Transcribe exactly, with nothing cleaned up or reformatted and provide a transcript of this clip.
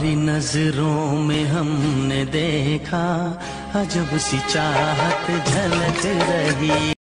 तुम्हारी नजरों में हमने देखा अजब सी चाहत झलक रही।